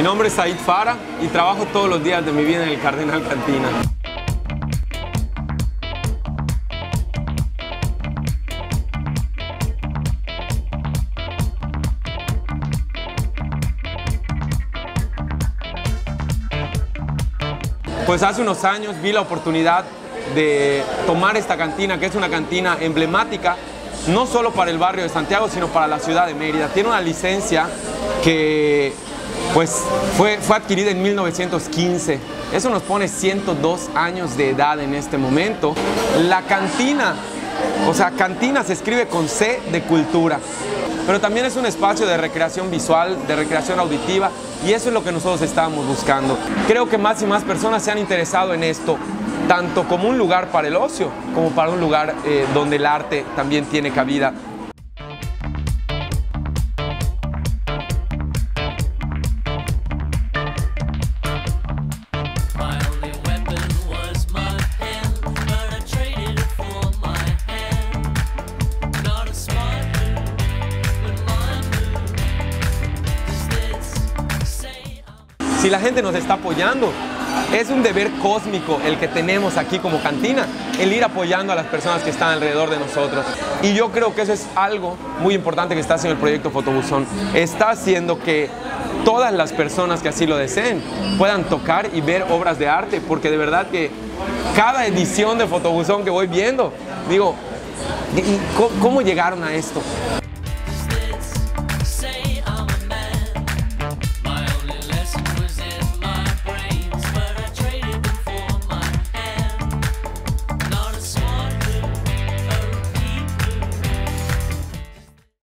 Mi nombre es Said Fara y trabajo todos los días de mi vida en el Cardenal Cantina. Pues hace unos años vi la oportunidad de tomar esta cantina, que es una cantina emblemática, no solo para el barrio de Santiago, sino para la ciudad de Mérida. Tiene una licencia que pues, fue adquirida en 1915. Eso nos pone 102 años de edad en este momento. La cantina, o sea, cantina se escribe con C de cultura, pero también es un espacio de recreación visual, de recreación auditiva, y eso es lo que nosotros estábamos buscando. Creo que más y más personas se han interesado en esto, tanto como un lugar para el ocio, como para un lugar donde el arte también tiene cabida. Si la gente nos está apoyando, es un deber cósmico el que tenemos aquí como cantina, el ir apoyando a las personas que están alrededor de nosotros. Y yo creo que eso es algo muy importante que está haciendo el proyecto Fotobuzón. Está haciendo que todas las personas que así lo deseen puedan tocar y ver obras de arte, porque de verdad que cada edición de Fotobuzón que voy viendo, digo, ¿cómo llegaron a esto?